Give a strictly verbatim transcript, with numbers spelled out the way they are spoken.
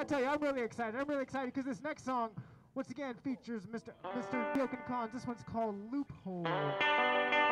gotta tell you, I'm really excited. I'm really excited because this next song, once again, features Mister Mister Yoken Khan. This one's called Loophole.